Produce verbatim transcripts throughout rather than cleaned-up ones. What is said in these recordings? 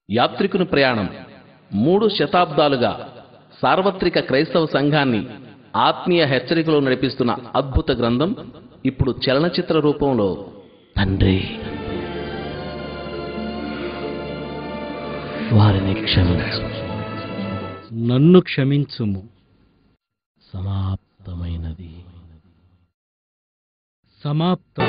యాత్రికుని ప్రయాణం మూడు శతాబ్దాలుగా సార్వత్రిక క్రైస్తవ సంఘాన్ని ఆత్మీయ హెచ్చరికలో నడిపిస్తున్న అద్భుత గ్రంథం ఇప్పుడు చలనచిత్ర రూపంలో. తండ్రి, వారిని క్షమించు, నన్ను క్షమించుము. సమాప్తమైనది. సమాప్తం.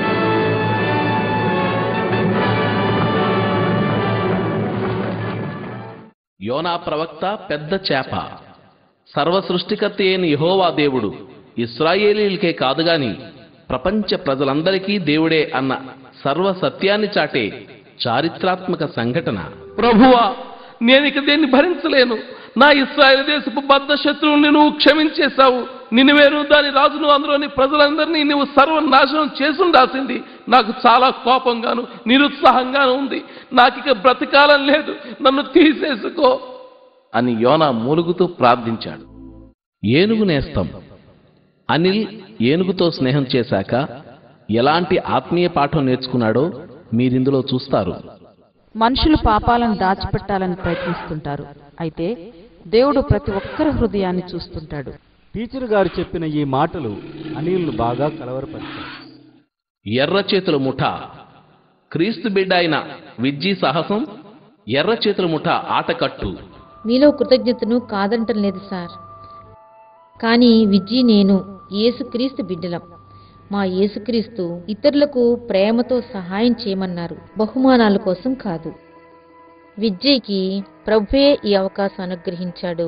యోనా ప్రవక్త పెద్ద చేప. సర్వ సృష్టికర్త అయిన యెహోవా దేవుడు ఇశ్రాయేలీలకే కాదుగాని ప్రపంచ ప్రజలందరికీ దేవుడే అన్న సర్వ సత్యాన్ని చాటే చారిత్రాత్మక సంఘటన. ప్రభువా, నేనిక దేన్ని భరించలేను. నా ఇశ్రాయేలు దేశపు బద్ధ శత్రువుని నువ్వు క్షమించేశావు. నినివేను దాని రాజును అందులోని ప్రజలందరినీ నువ్వు సర్వనాశనం చేసుండాల్సింది. నాకు చాలా కోపంగాను నిరుత్సాహంగాను ఉంది. నాకిక బ్రతకాలం లేదు, నన్ను తీసేసుకో అని యోనా మూలుగుతూ ప్రార్థించాడు. ఏనుగు నేస్తం. అనిల్ ఏనుగుతో స్నేహం చేశాక ఎలాంటి ఆత్మీయ పాఠం నేర్చుకున్నాడో మీరిందులో చూస్తారు. మనుషులు పాపాలను దాచిపెట్టాలని ప్రయత్నిస్తుంటారు. అయితే దేవుడు ప్రతి ఒక్కరి హృదయాన్ని చూస్తుంటాడు. టీచర్ గారు చెప్పిన ఈ మాటలు అనిల్ను బాగా కలవరపరిచాయి. ఎర్ర చేతుల ముఠ. క్రీస్తు బిడ్డ అయిన విజ్జీ సాహసం ఎర్ర చేతుల ముఠ ఆటకట్టు. మీలో కృతజ్ఞతను కాదంటం లేదు సార్, కానీ విజ్జి నేను యేసుక్రీస్తు బిడ్డలం. మా యేసుక్రీస్తు ఇతరులకు ప్రేమతో సహాయం చేయమన్నారు, బహుమానాల కోసం కాదు. విజ్జీకి ప్రభువే ఈ అవకాశం అనుగ్రహించాడు.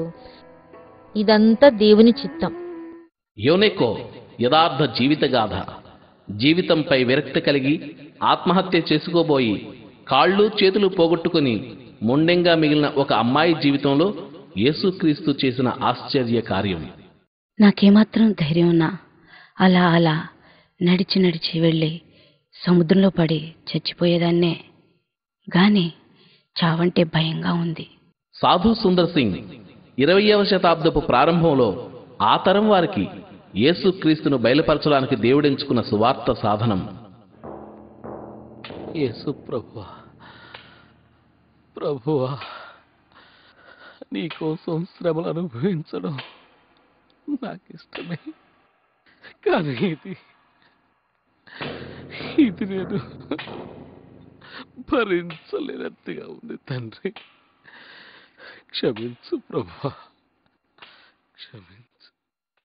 ఇదంతా దేవుని చిత్తం. యోనెకో యథార్థ జీవిత గాథ. జీవితంపై విరక్తి కలిగి ఆత్మహత్య చేసుకోబోయి కాళ్ళు చేతులు పోగొట్టుకుని మొండెంగా మిగిలిన ఒక అమ్మాయి జీవితంలో యేసుక్రీస్తు చేసిన ఆశ్చర్య కార్యం. నాకేమాత్రం ధైర్యం ఉన్నా అలా అలా నడిచి నడిచి వెళ్ళి సముద్రంలో పడి చచ్చిపోయేదాన్నే, గాని చావంటే భయంగా ఉంది. సాధు సుందర్ సింగ్ ఇరవయవ శతాబ్దపు ప్రారంభంలో ఆ తరం వారికి యేసుక్రీస్తును బయలుపరచడానికి దేవుడెంచుకున్న సువార్త సాధనం. యేసు ప్రభువా, ప్రభువా, నీకోసం శ్రమలు అనుభవించడం నాకు ఇష్టమే, కానీ ఇది ఇది నేను భరించలేనట్టుగా ఉంది. తండ్రి, క్షమించు ప్రభువా, క్షమించు.